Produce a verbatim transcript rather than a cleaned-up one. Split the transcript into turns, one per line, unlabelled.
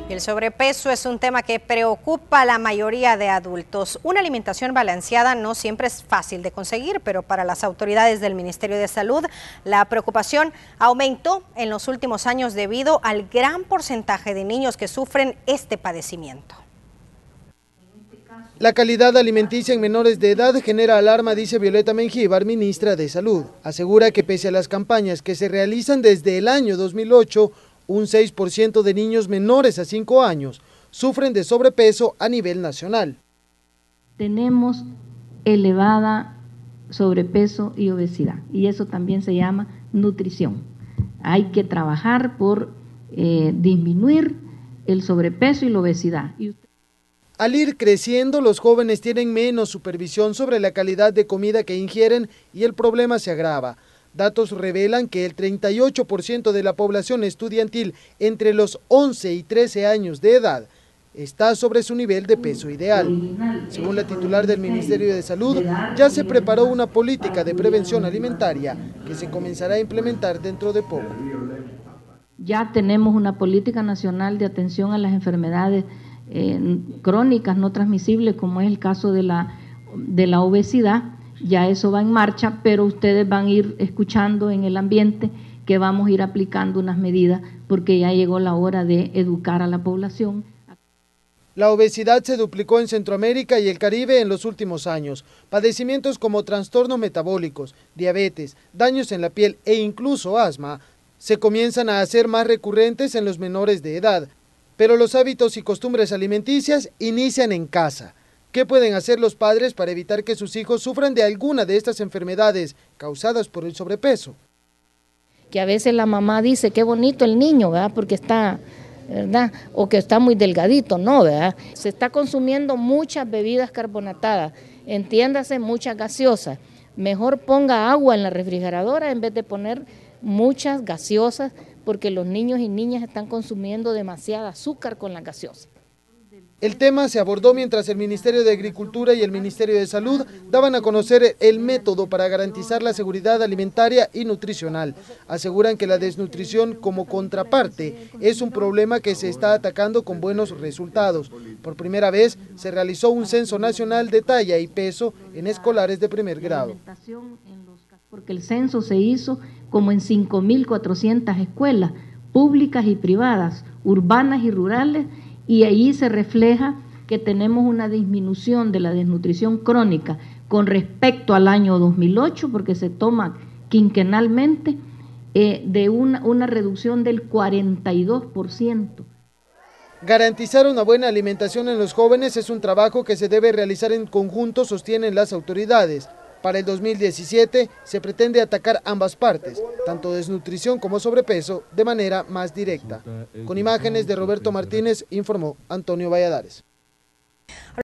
El sobrepeso es un tema que preocupa a la mayoría de adultos. Una alimentación balanceada no siempre es fácil de conseguir, pero para las autoridades del Ministerio de Salud, la preocupación aumentó en los últimos años debido al gran porcentaje de niños que sufren este padecimiento.
La calidad alimenticia en menores de edad genera alarma, dice Violeta Mengíbar, ministra de Salud. Asegura que pese a las campañas que se realizan desde el año dos mil ocho, un seis por ciento de niños menores a cinco años sufren de sobrepeso a nivel nacional.
Tenemos elevada sobrepeso y obesidad, y eso también se llama nutrición. Hay que trabajar por eh, disminuir el sobrepeso y la obesidad.
Al ir creciendo, los jóvenes tienen menos supervisión sobre la calidad de comida que ingieren y el problema se agrava. Datos revelan que el treinta y ocho por ciento de la población estudiantil entre los once y trece años de edad está sobre su nivel de peso ideal. Según la titular del Ministerio de Salud, ya se preparó una política de prevención alimentaria que se comenzará a implementar dentro de poco.
Ya tenemos una política nacional de atención a las enfermedades eh, crónicas no transmisibles, como es el caso de la, de la obesidad. Ya eso va en marcha, pero ustedes van a ir escuchando en el ambiente que vamos a ir aplicando unas medidas porque ya llegó la hora de educar a la población.
La obesidad se duplicó en Centroamérica y el Caribe en los últimos años. Padecimientos como trastornos metabólicos, diabetes, daños en la piel e incluso asma se comienzan a hacer más recurrentes en los menores de edad. Pero los hábitos y costumbres alimenticias inician en casa. ¿Qué pueden hacer los padres para evitar que sus hijos sufran de alguna de estas enfermedades causadas por el sobrepeso?
Que a veces la mamá dice, qué bonito el niño, ¿verdad? Porque está, ¿verdad? O que está muy delgadito, no, ¿verdad? Se está consumiendo muchas bebidas carbonatadas, entiéndase, muchas gaseosas. Mejor ponga agua en la refrigeradora en vez de poner muchas gaseosas, porque los niños y niñas están consumiendo demasiada azúcar con las gaseosas.
El tema se abordó mientras el Ministerio de Agricultura y el Ministerio de Salud daban a conocer el método para garantizar la seguridad alimentaria y nutricional. Aseguran que la desnutrición como contraparte es un problema que se está atacando con buenos resultados. Por primera vez se realizó un censo nacional de talla y peso en escolares de primer grado.
Porque el censo se hizo como en cinco mil cuatrocientas escuelas públicas y privadas, urbanas y rurales, y ahí se refleja que tenemos una disminución de la desnutrición crónica con respecto al año dos mil ocho, porque se toma quinquenalmente, eh, de una, una reducción del cuarenta y dos por ciento.
Garantizar una buena alimentación en los jóvenes es un trabajo que se debe realizar en conjunto, sostienen las autoridades. Para el dos mil diecisiete se pretende atacar ambas partes, tanto desnutrición como sobrepeso, de manera más directa. Con imágenes de Roberto Martínez, informó Antonio Valladares.